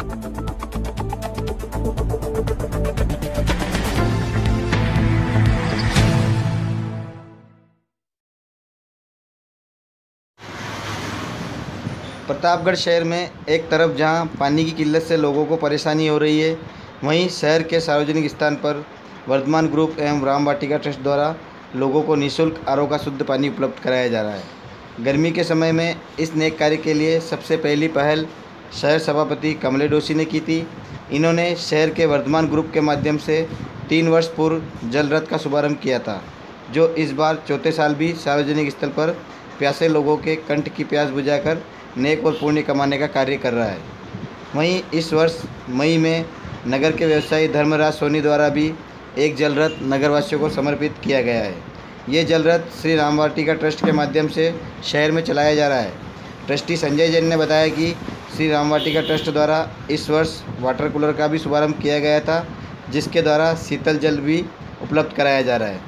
प्रतापगढ़ शहर में एक तरफ जहां पानी की किल्लत से लोगों को परेशानी हो रही है, वहीं शहर के सार्वजनिक स्थान पर वर्धमान ग्रुप एवं राम वाटिका ट्रस्ट द्वारा लोगों को निःशुल्क आरओ का शुद्ध पानी उपलब्ध कराया जा रहा है। गर्मी के समय में इस नेक कार्य के लिए सबसे पहली पहल शहर सभापति कमले डोसी ने की थी। इन्होंने शहर के वर्धमान ग्रुप के माध्यम से 3 वर्ष पूर्व जल रथ का शुभारंभ किया था, जो इस बार चौथे साल भी सार्वजनिक स्थल पर प्यासे लोगों के कंठ की प्यास बुझाकर नेक और पुण्य कमाने का कार्य कर रहा है। वहीं इस वर्ष मई में नगर के व्यवसायी धर्मराज सोनी द्वारा भी एक जल रथ नगरवासियों को समर्पित किया गया है। ये जल रथ श्री राम वाटिका ट्रस्ट के माध्यम से शहर में चलाया जा रहा है। ट्रस्टी संजय जैन ने बताया कि श्री राम वाटिका ट्रस्ट द्वारा इस वर्ष वाटर कूलर का भी शुभारंभ किया गया था, जिसके द्वारा शीतल जल भी उपलब्ध कराया जा रहा है।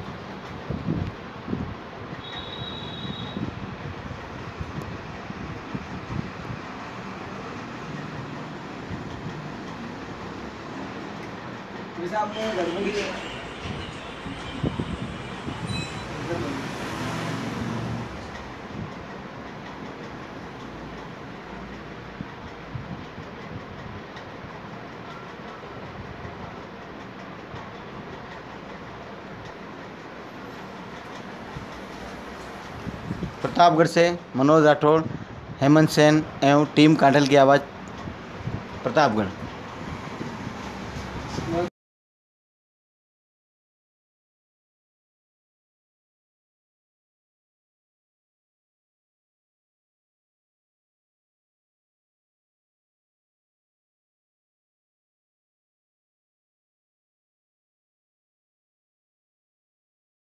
जैसे आपने गड़बड़ी है। प्रतापगढ़ से मनोज राठौड़, हेमंत सेन एवं टीम कांठल की आवाज़, प्रतापगढ़।